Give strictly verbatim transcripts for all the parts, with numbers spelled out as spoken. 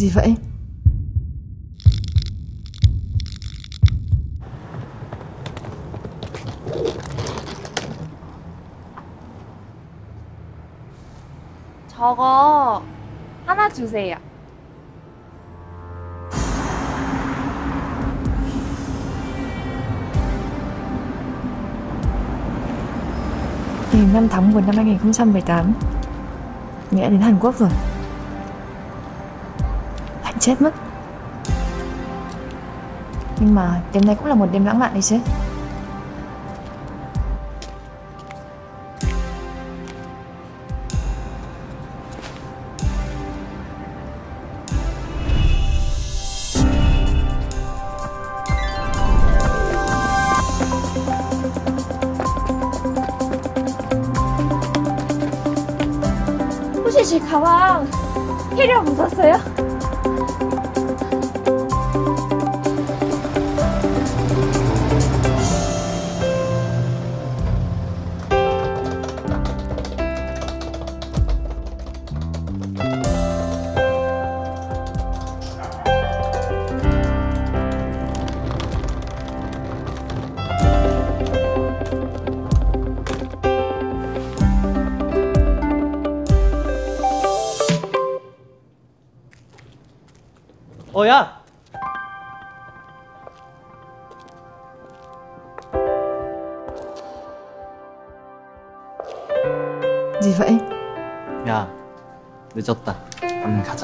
Gì vậy? 저거 하나 주세요. Ngày năm tháng một năm hai nghìn không trăm mười tám, Nghĩa đến Hàn Quốc rồi. Hạnh chết mất. Nhưng mà đêm nay cũng là một đêm lãng mạn đấy chứ. 혹시 제 가방 캐리어 묻었어요? 어, 야! Gì vậy? 야, 늦었다. 얼른 가자.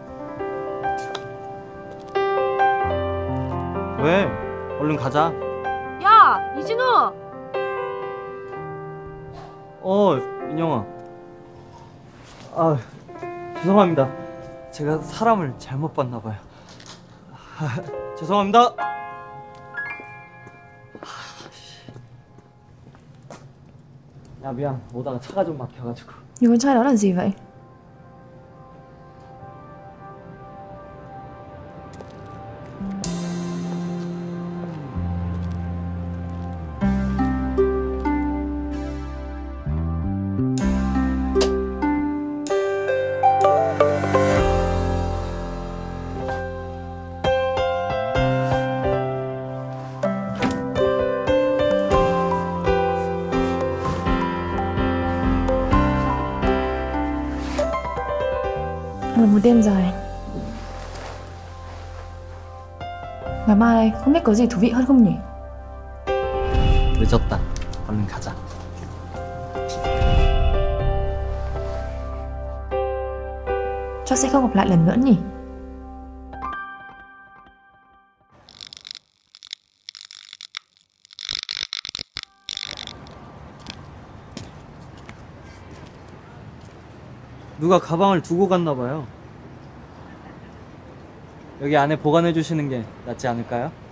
왜? 얼른 가자. 야, 이진우! 어, 인영아. 아, 죄송합니다. 제가 사람을 잘못 봤나 봐요. 아, 죄송합니다. 야, 미안. 오다가 차가 좀 막혀가지고. Nhưng con trai đó là gì vậy? Là một đêm dài. Ngày mai không biết có gì thú vị hơn không nhỉ? 늦었다. 얼른 가자. Chắc sẽ không gặp lại lần nữa nhỉ? 누가 가방을 두고 갔나 봐요. 여기 안에 보관해 주시는 게 낫지 않을까요?